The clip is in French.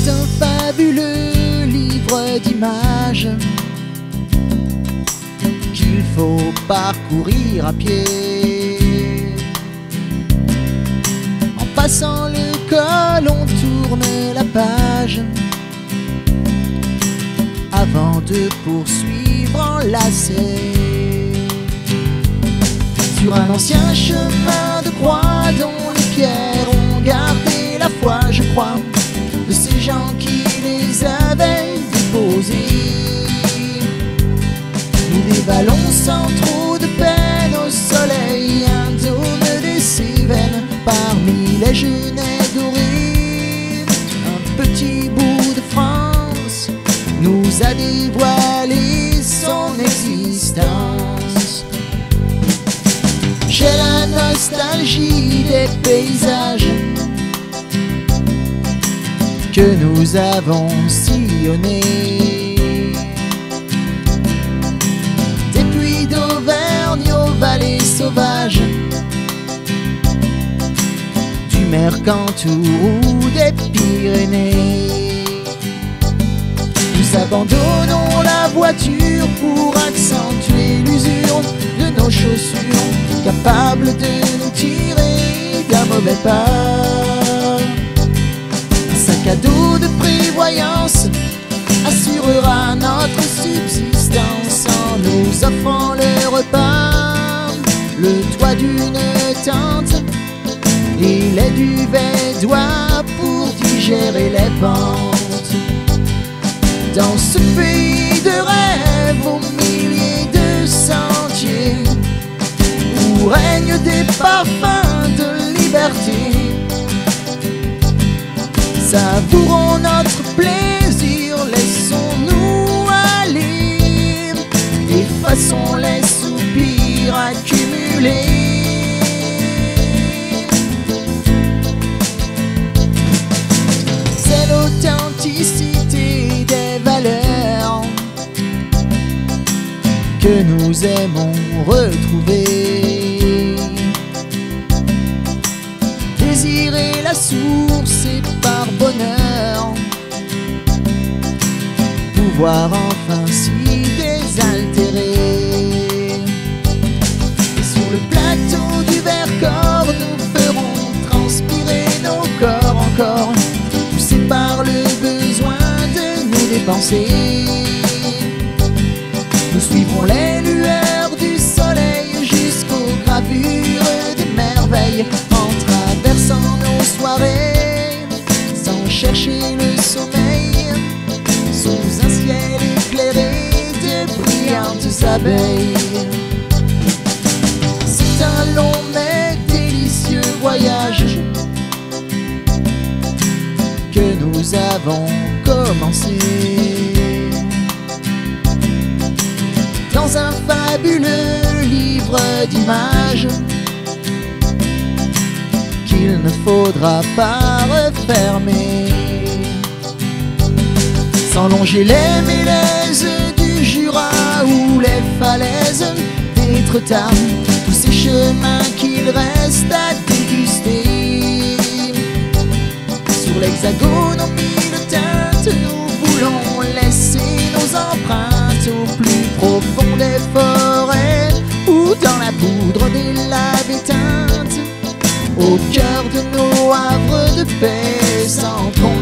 C'est un fabuleux livre d'images qu'il faut parcourir à pied. En passant le col, on tourne la page avant de poursuivre en lacet sur un ancien chemin de croix dont les pierres ont gardé la foi, je crois, de ces gens qui les avaient déposés. Nous dévalons sans trop de peine au soleil un dôme des Cévennes parmi les genêts dorés. Un petit bout de France nous a dévoilé son existence. J'ai la nostalgie des paysages que nous avons sillonnés, des puits d'Auvergne aux vallées sauvages, du Mercantour ou des Pyrénées. Nous abandonnons la voiture pour accentuer l'usure de nos chaussures, capables de nous tirer d'un mauvais pas. Un sac à dos de prévoyance assurera notre subsistance en nous offrant le repas, le toit d'une tente et les duvets d'oie pour digérer les pentes. Dans ce pays de rêve aux milliers de sentiers où règnent des parfums de liberté, savourons notre plaisir, laissons-nous aller, effaçons les soupirs accumulés. C'est l'authenticité des valeurs que nous aimons retrouver. Désirer la source et par bonheur pouvoir enfin s'y désaltérer. Et sur le plateau du Vercors, nous ferons transpirer nos corps encore, poussés par le besoin de nous dépenser. Nous suivrons les lueurs du soleil jusqu'aux gravures des merveilles, en traversant nos soirées sans chercher le sommeil, sous un ciel éclairé de brillantes abeilles. C'est un long mais délicieux voyage que nous avons commencé dans un fabuleux livre d'images qu'il ne faudra pas refermer, sans longer les mélèzes du Jura ou les falaises d'Étretat, tous ces chemins qu'il reste à déguster. Sur l'hexagone aux mille teintes, nous voulons laisser nos empreintes au plus profond des forêts ou dans la poudre des laves éteintes, au cœur de nos havres de paix sans compte.